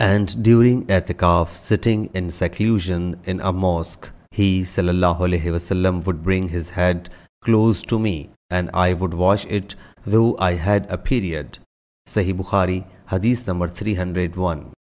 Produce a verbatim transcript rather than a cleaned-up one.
And during i'tikaf, sitting in seclusion in a mosque, he sallallahu alaihi wasallam would bring his head close to me and I would wash it though I had a period. Sahih Bukhari, Hadith number three hundred one.